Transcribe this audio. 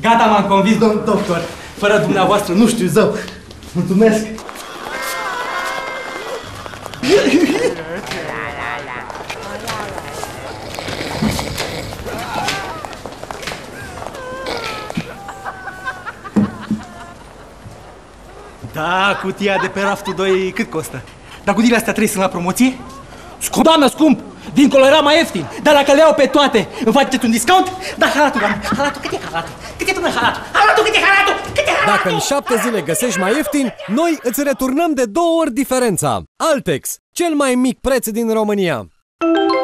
Gata, m-am convins, domnul doctor. Fără dumneavoastră nu știu zău. Mulțumesc. Da, cutia de pe raftul 2 cât costă? Dar cutiile astea 3 sunt la promoție? Scump, doamnă, scump! Dincolo era mai ieftin, dar dacă le iau pe toate, îmi faceți un discount? Da, halatul, doamnă, halatul, cât e halatul? Cât e, domnule, halatul? Halatul, cât e halatul? Cât e halatul? Dacă în 7 zile găsești mai ieftin, noi îți returnăm de 2 ori diferența. Altex, cel mai mic preț din România.